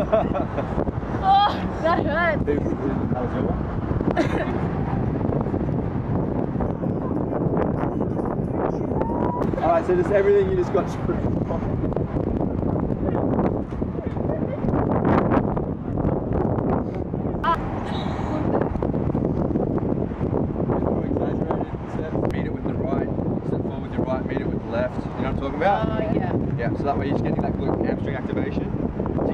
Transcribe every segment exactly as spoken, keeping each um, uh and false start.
Oh, that hurt. That was your one? Alright, so just everything you just got screwed. Meet it with the right, step forward with your right, meet it with the left. You know what I'm talking about? Oh, yeah. Yeah, so that way you're just getting that glute hamstring activation. So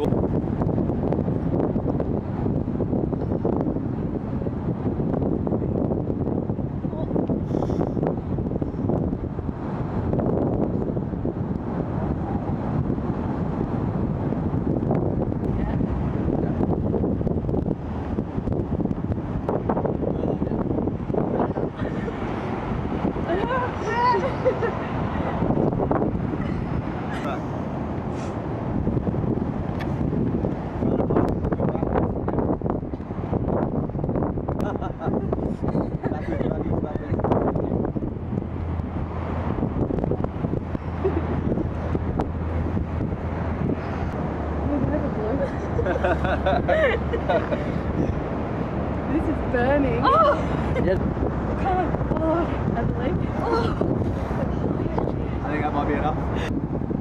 This is burning. Oh! Yes. Come on. Oh, and the leg. Oh! I think that might be enough.